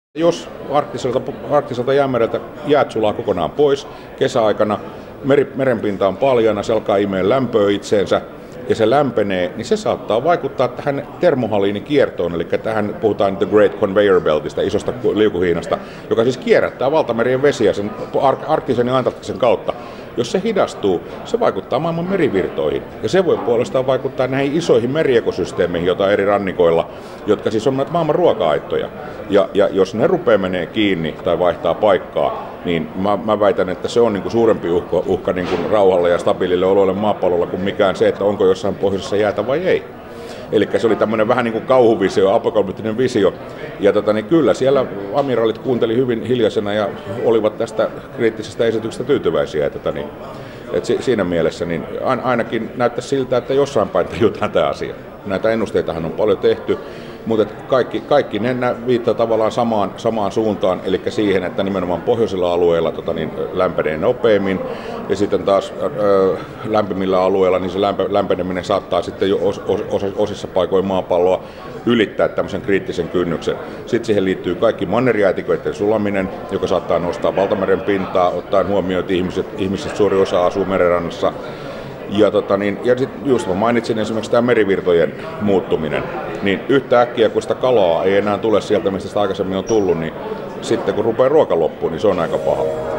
Jos arktiselta jäämereltä jäät sulaa kokonaan pois kesäaikana, merenpinta on paljana, se alkaa imee lämpöä itseensä ja se lämpenee, niin se saattaa vaikuttaa tähän termohaliinikiertoon, eli tähän puhutaan The Great Conveyor Beltistä, isosta liukuhiinasta, joka siis kierrättää valtamerien vesiä sen arktisen ja antarktisen kautta. Jos se hidastuu, se vaikuttaa maailman merivirtoihin. Ja se voi puolestaan vaikuttaa näihin isoihin meriekosysteemeihin, joita on eri rannikoilla, jotka siis on näitä maailman ruoka-aittoja. Ja jos ne rupeaa menee kiinni tai vaihtaa paikkaa, niin mä väitän, että se on niin kuin suurempi uhka niin kuin rauhalle ja stabiilille oloille maapallolla kuin mikään se, että onko jossain pohjoisessa jäätä vai ei. Eli se oli tämmöinen vähän niin kuin kauhuvisio, apokalyptinen visio. Ja niin kyllä siellä amiraalit kuunteli hyvin hiljaisena ja olivat tästä kriittisestä esityksestä tyytyväisiä. Että siinä mielessä niin ainakin näyttäisi siltä, että jossain päin tajutaan tämä asia. Näitä ennusteitahan on paljon tehty, mutta kaikki ne viittaa tavallaan samaan suuntaan, eli siihen, että nimenomaan pohjoisilla alueilla lämpenee nopeammin, ja sitten taas lämpimillä alueilla niin se lämpeneminen saattaa sitten jo osissa paikoin maapalloa ylittää tämmöisen kriittisen kynnyksen. Sitten siihen liittyy kaikki mannerjäätiköiden sulaminen, joka saattaa nostaa valtameren pintaa, ottaen huomioon, että ihmiset suuri osa asuu merenrannassa. Ja sitten just mä mainitsin esimerkiksi tämä merivirtojen muuttuminen, niin yhtäkkiä kun sitä kalaa ei enää tule sieltä, mistä sitä aikaisemmin on tullut, niin sitten kun rupeaa ruoka loppuun, niin se on aika paha.